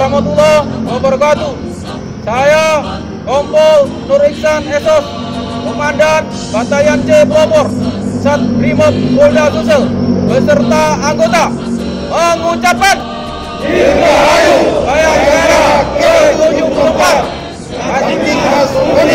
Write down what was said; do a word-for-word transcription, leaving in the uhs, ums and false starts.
warahmatullahi wabarakatuh. Saya Kompol Nur Iksan S O S, Komandan Batayan C Pelopor, Sat Brimob Polda Sulsel, beserta anggota mengucapkan Dirgahayu Bayangkara ke tujuh puluh empat.